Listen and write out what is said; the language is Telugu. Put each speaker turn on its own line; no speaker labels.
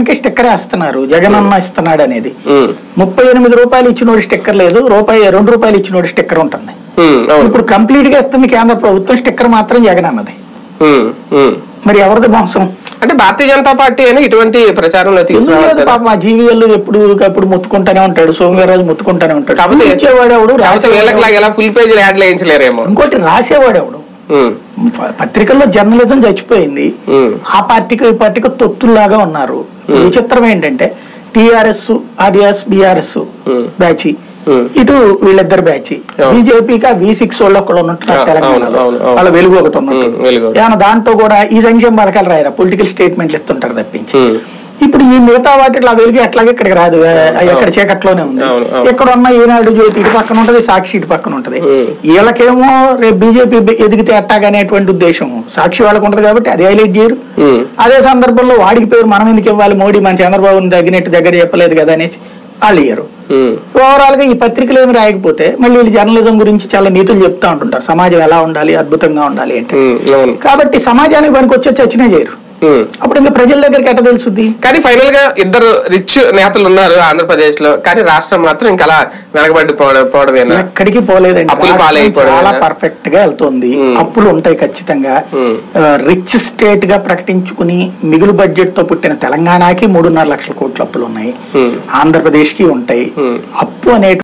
మాత్రానికి స్టిక్కర్ వేస్తున్నారు జగన్ అన్న ఇస్తున్నాడు అనేది. 38 రూపాయలు ఇచ్చినోడు స్టిక్కర్ లేదు, ₹2 ఇచ్చినోడు స్టిక్కర్ ఉంటుంది. ఇప్పుడు కంప్లీట్ గా ఇస్తుంది కేంద్ర ప్రభుత్వం, స్టిక్కర్ మాత్రం జగన్ అన్నది. మరి ఎవరిది మోసం?
అంటే భారతీయ జనతా పార్టీ అయినా ఇటువంటి ప్రచారంలో
తీసుకురాలేదు. పాప మా జీవీఎల్ ఎప్పుడు మొత్తుకుంటానే ఉంటాడు, సోమవీర్రాజు మొత్తుకుంటానే ఉంటాడు. కాకపోతే ఇచ్చేవాడెవడు,
ఎలా ఫుల్ పేజ్ యాడ్ వేయించలేరేమో.
ఇంకోటి రాసేవాడెవడు? పత్రికల్లో జర్నలిజం చచ్చిపోయింది. ఆ పార్టీకి ఈ పార్టీకి తొత్తుల్లాగా ఉన్నారు. విచిత్రం ఏంటంటే టిఆర్ఎస్ ఆర్ఎస్ బిఆర్ఎస్ బ్యాచ్, ఇటు వీళ్ళిద్దరు బ్యాచ్, బీజేపీకి V6 వాళ్ళు ఒకళ్ళు ఉన్నట్టు తెలంగాణలో వాళ్ళ వెలుగు ఒకటి ఉన్నట్టు. ఏమన్నా దాంట్లో కూడా ఈ సంక్షేమ పథకాలు రాయరా, పొలిటికల్ స్టేట్మెంట్లు ఇస్తుంటారు తప్పించి. ఇప్పుడు ఈ మిగతా వాటిలో ఆ వెలుగు ఎట్లాగే ఇక్కడికి రాదు, ఎక్కడ చీకట్లోనే ఉంది. ఇక్కడ ఉన్న ఈనాడు జ్యోతి ఇటు పక్కన ఉంటది, సాక్షి ఇటు పక్కన ఉంటది. వీళ్ళకేమో రేపు బీజేపీ ఎదిగితే అట్టాగనేటువంటి ఉద్దేశం సాక్షి వాళ్ళకు ఉంటది కాబట్టి అది హైలైట్ చేయరు. అదే సందర్భంలో వాడికి పేరు మనం ఎందుకు ఇవ్వాలి, మోడీ మన చంద్రబాబుని తగ్గినట్టు దగ్గర చెప్పలేదు కదా అనేసి వాళ్ళు ఇయ్యరు. ఓవరాల్ గా ఈ పత్రికలు ఏమి రాయకపోతే మళ్ళీ వీళ్ళు జర్నలిజం గురించి చాలా నీతులు చెప్తా ఉంటుంటారు, సమాజం ఎలా ఉండాలి, అద్భుతంగా ఉండాలి అంటే. కాబట్టి సమాజానికి పనికి వచ్చి చచ్చినా చేయరు. అప్పుడు ఇంకా ప్రజల దగ్గరికి ఎట్ట తెలుసుద్ది?
కానీ ఫైనల్ గా ఇద్దరు రిచ్ నేతలు ఉన్నారు ఆంధ్రప్రదేశ్ లో, కానీ రాష్ట్రం మాత్రం ఇంకా అలా వెనకబడి పోవడమేనా?
ఎక్కడికి పోలేదండి, చాలా పర్ఫెక్ట్ గా వెళ్తుంది. అప్పులు ఉంటాయి ఖచ్చితంగా. రిచ్ స్టేట్ గా ప్రకటించుకుని మిగులు బడ్జెట్ తో పుట్టిన తెలంగాణకి 3.5 లక్షల కోట్ల అప్పులు ఉన్నాయి, ఆంధ్రప్రదేశ్ కి ఉంటాయి. అప్పు అనే